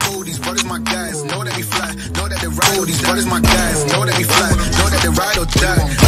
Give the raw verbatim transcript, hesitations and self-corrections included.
Oh, these brothers my guys, know that we fly, know that they ride. Oh, these brothers my guys, know that we fly, know that they ride or die.